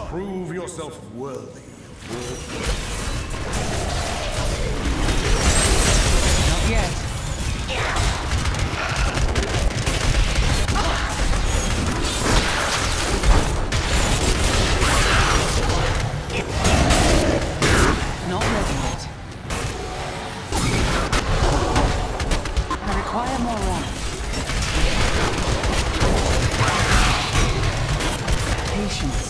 Prove yourself worthy. Not yet. Not ready yet. I require more wrath. Patience.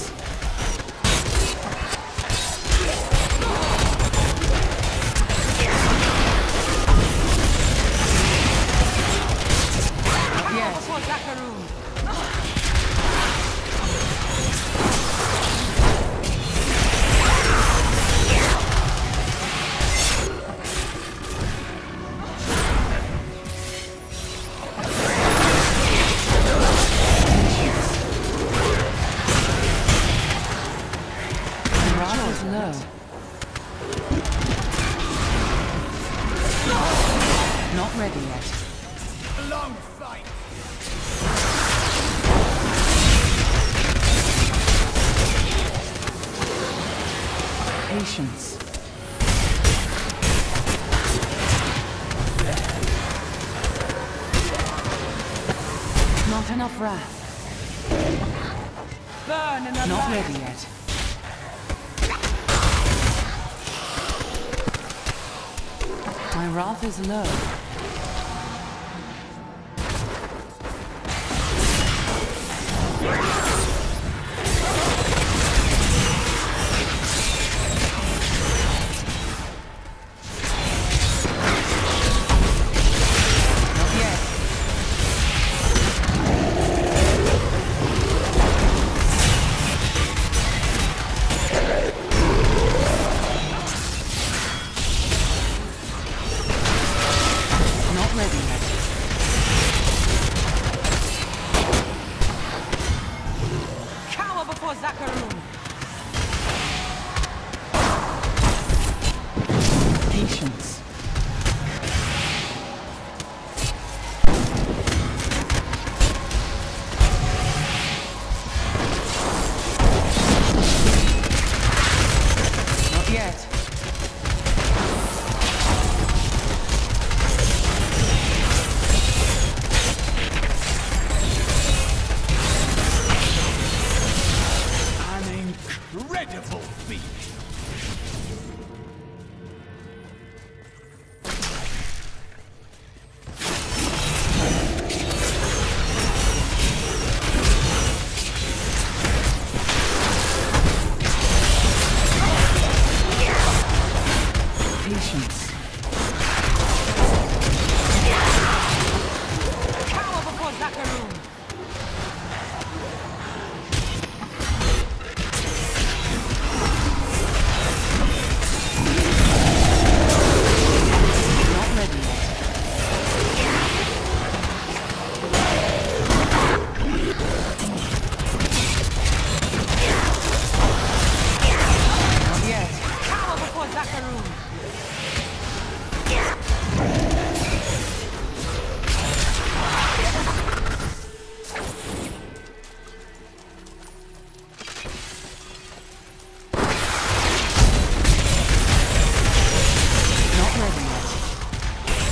Low. Not ready yet. A long fight. Patience. Not enough wrath. Burn in the Not light. ready yet. My wrath is low. Not yet. Not ready yet. Cower before Zakarum. Patience. Not yet. An incredible feat. Patience. Cower before Zakarum. Not ready yet. Not yet. Cower before Zakarum. Not ready yet.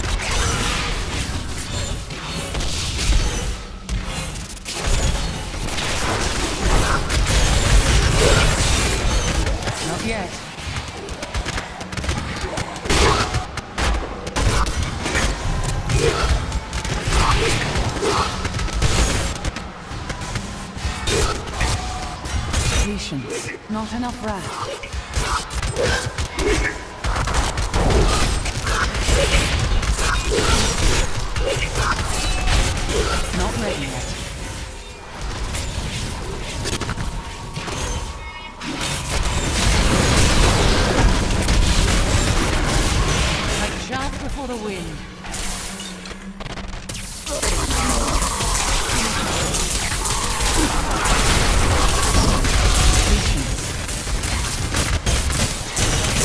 Not yet. Patience. Not enough wrath. Not ready yet. Like chaff before the wind. Patience.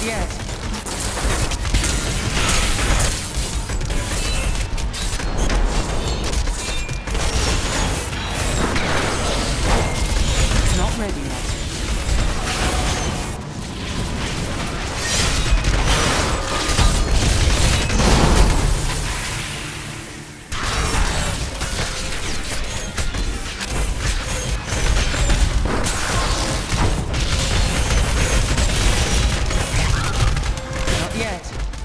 yet. Not ready yet. Not yet.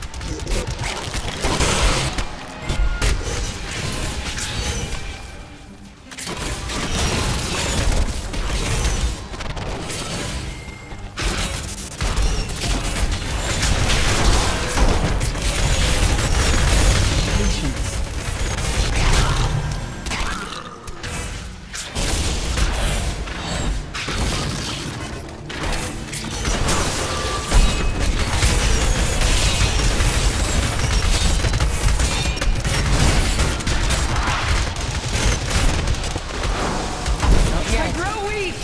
Patience. Not yet. I grow weak.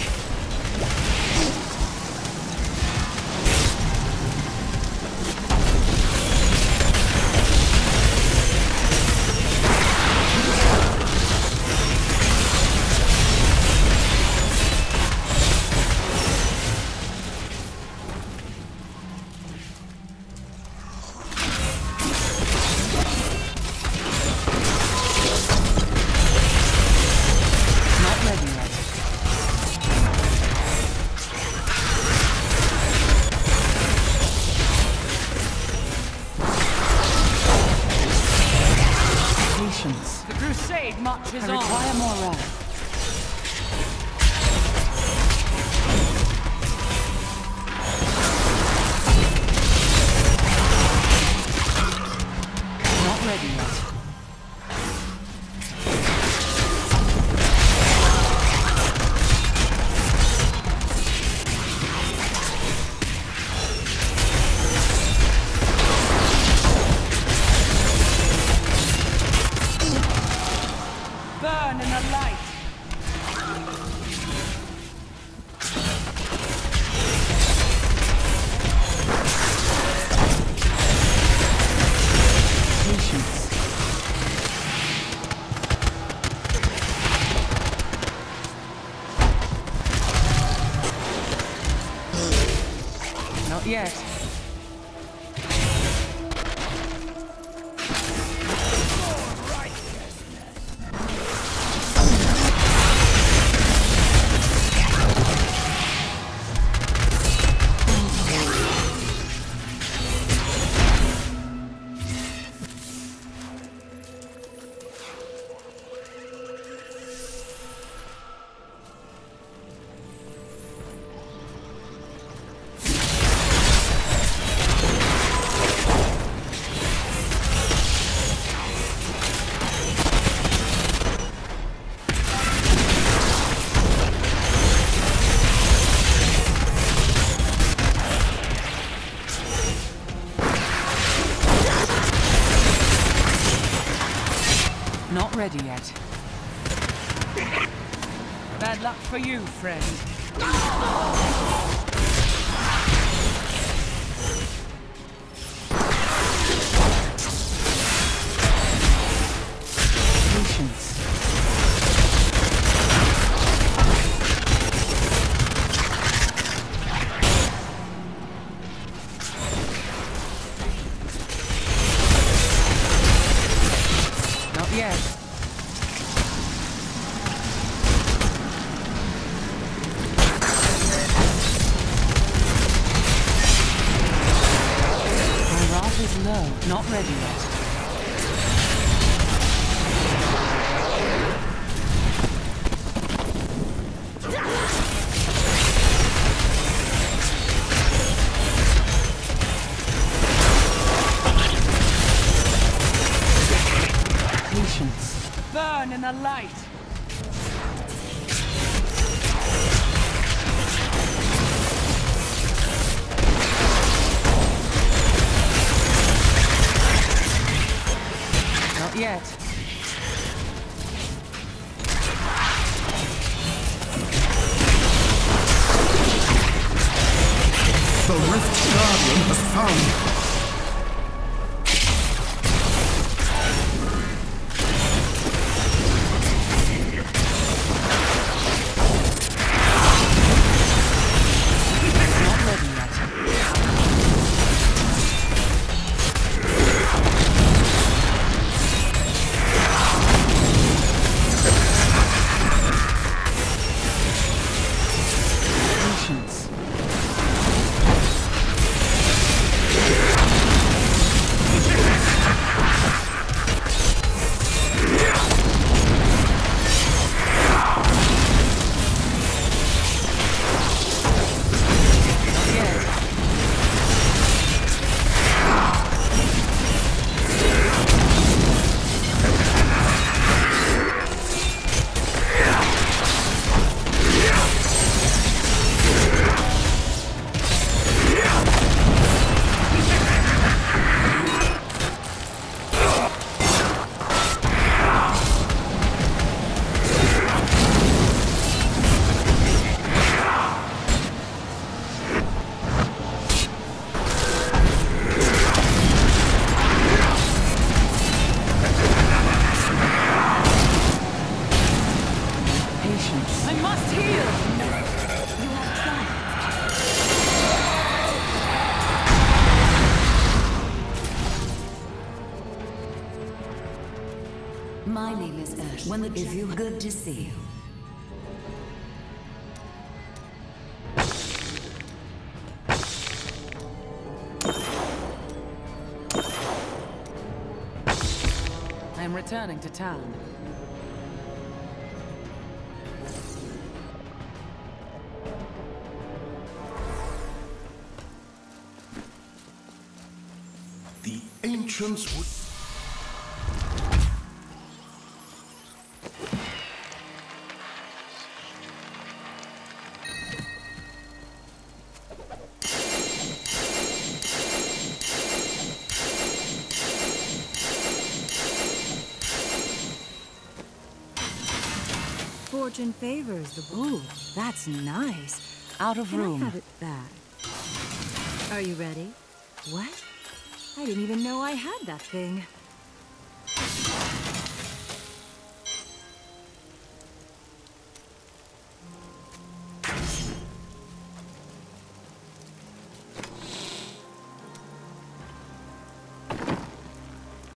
Not ready yet. Patience. The crusade marches I on. require more wrath. Not ready yet. Burn in the light. Patience. Not yet. Not ready yet. Bad luck for you, friend. Patience. Not yet. My wrath is low. Not ready yet. Patience. Burn in the light. Not yet. The Earth's Guardian has found. I must heal! You have tried. My name is Ash. When the is you good to see you. I am returning to town. The ancients would... Fortune favors the bold. That's nice. Out of Can room. I have it back? Are you ready? What? I didn't even know I had that thing.